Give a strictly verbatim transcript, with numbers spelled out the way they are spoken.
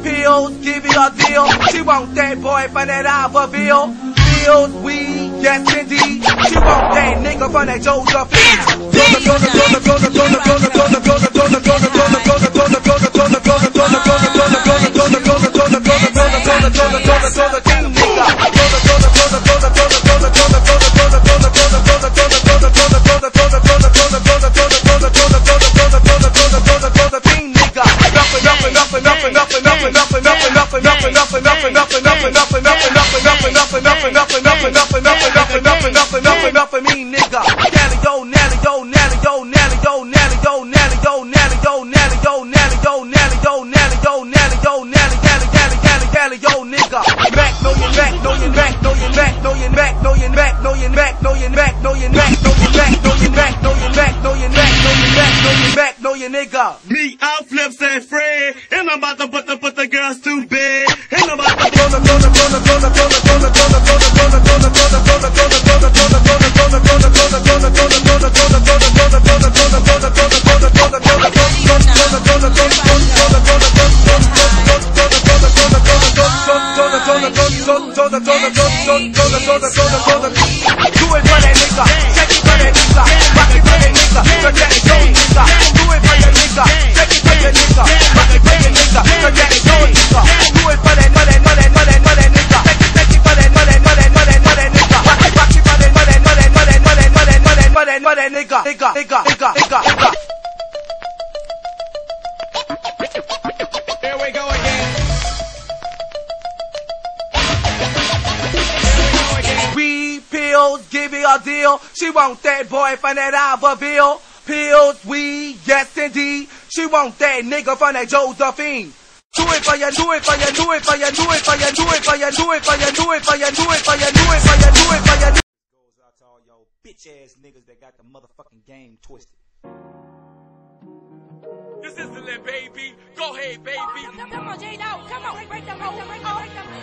pills, give you a deal. She want that boyfriend that I fulfill. Pills, weed, yes indeed. She want that nigga from that Josephine. Me out flips and Fred, and I'm about to put the put the girls to bed. And I'm about to Here we go again. Weed, pills, give you a deal. She want that boyfriend that I fulfill. Pills, weed, yes indeed. She want that nigga from that Josephine. Do it for you, do it for you, do it for you, do it for you, do it for you, do it for you, do it for you, do it for you, do it for you, do it for you. Goes out to all y'all bitch ass niggas that got the motherfucking game twisted. This is the baby. Go ahead, baby. Come on, J-Dog. Come on. Break the mold. Break the mold.